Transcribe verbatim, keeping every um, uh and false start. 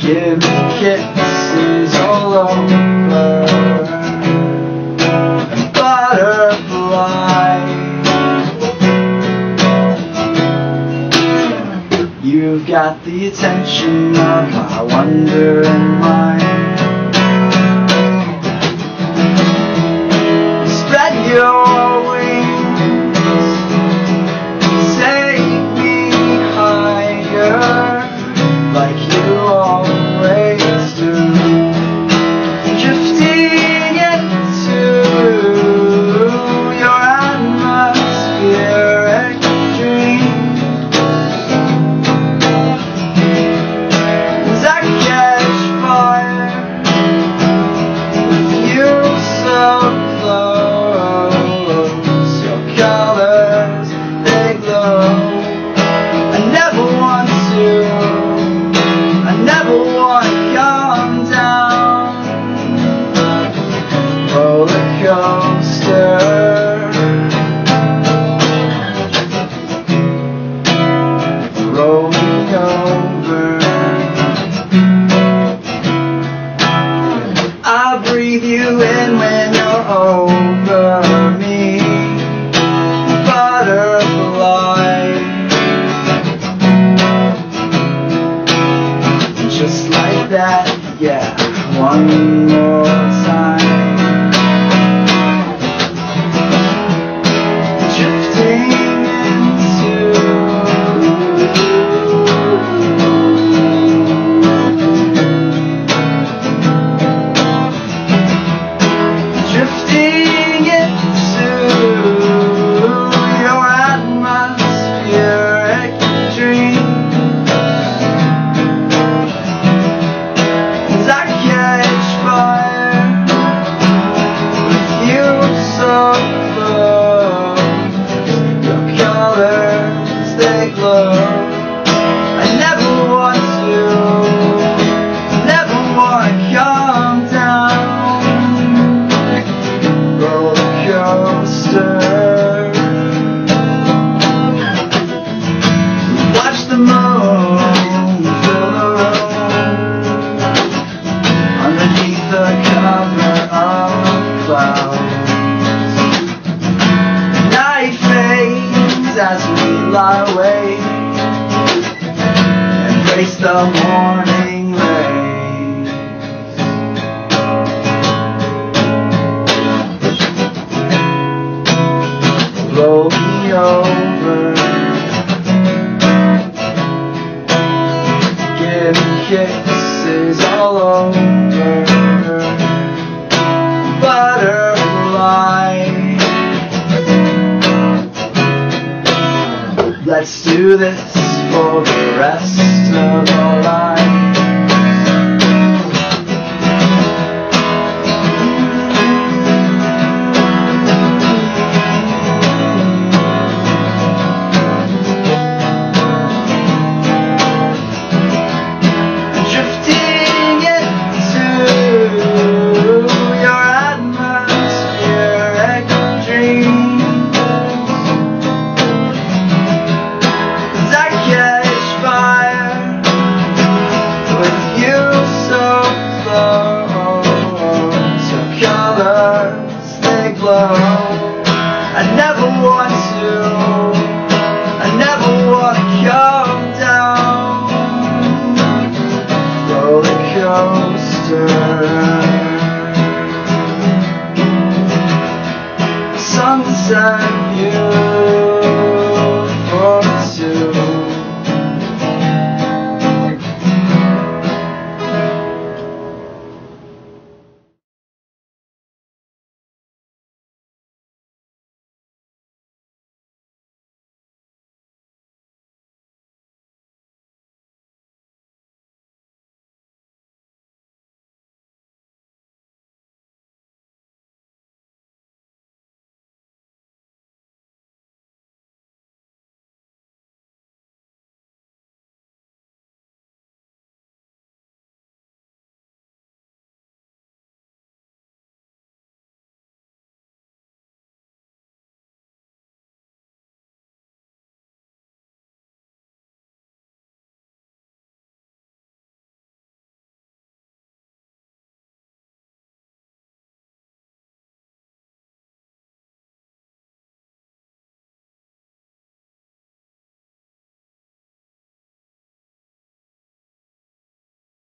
Give me kisses all over, and butterfly. You've got the attention of my wandering mind. Spread your wings, take me higher, like you always do, drifting into your atmospheric dream. As I catch fire with you so close, your colors, they glow. I never want to, I never want to come down. Roller coaster, rolling over. I breathe you in when you're over me, butterfly. Just like that, yeah, one more time. Drifting into Drifting into your atmospheric dream. As I catch fire with you so close, your colors, they glow. I never want to, never want to come down. Roller coaster. Watch the moon fill the room underneath the cover of clouds. Night fades as we lie awake, embrace the morning rays. Roll me over, give me kisses all over, butterfly. Let's do this.